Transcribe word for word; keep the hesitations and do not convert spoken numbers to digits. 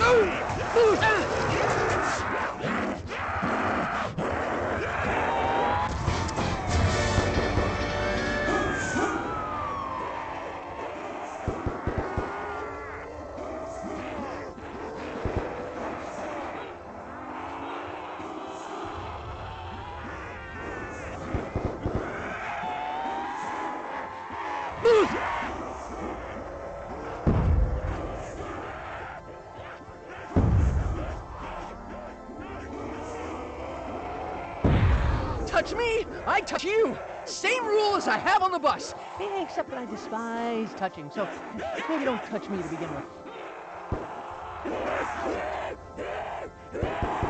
Touch me, I touch you. Same rule as I have on the bus. Except that I despise touching, so maybe don't touch me to begin with.